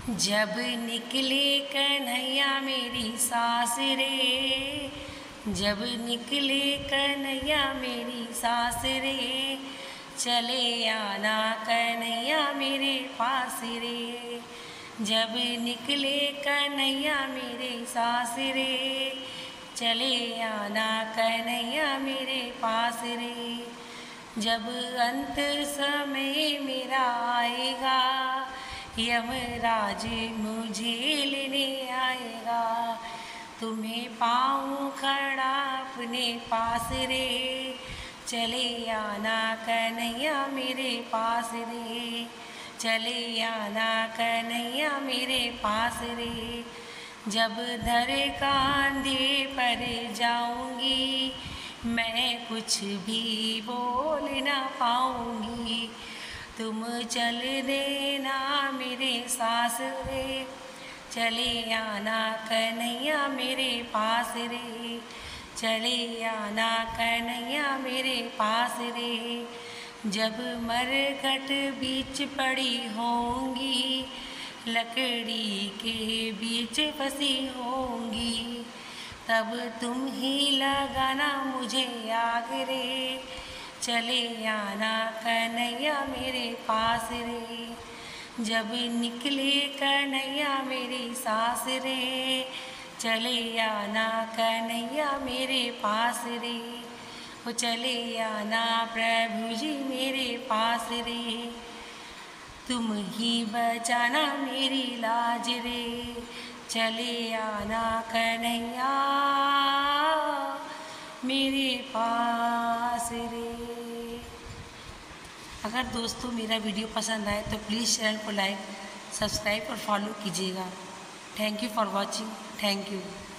जब निकले कन्हैया मेरी सास रे, जब निकले कन्हैया मेरी सास रे, चले आना कन्हैया मेरे पास रे। जब निकले कन्हैया मेरे सास रे, चले आना कन्हैया मेरे पास रे। जब अंत समय मेरा आएगा, यमराज मुझे लेने आएगा, तुम्हें पाऊँ खड़ा अपने पास रे, चले आना कन्हैया मेरे पास रे, चले आना कन्हैया मेरे पास रे। जब धर कांधे पर जाऊंगी, मैं कुछ भी बोल ना पाऊंगी, तुम चल देना मेरे सास रे, चले आना कन्हैया मेरे पास रे, चले आना कन्हैया मेरे पास रे। जब मरघट बीच पड़ी होंगी, लकड़ी के बीच फंसी होंगी, तब तुम ही लगाना मुझे आग रे, चले आना कन्हैया मेरे पास रे। जब निकले कन्हैया मेरी सास रे, चले आना कन्हैया मेरे पास रे, वो चले आना प्रभु जी मेरे पास रे, तुम ही बचाना मेरी लाज रे, चले आना कन्हैया मेरे पास रे। अगर दोस्तों मेरा वीडियो पसंद आए तो प्लीज़ चैनल को लाइक, सब्सक्राइब और फॉलो कीजिएगा। Thank you for watching. Thank you.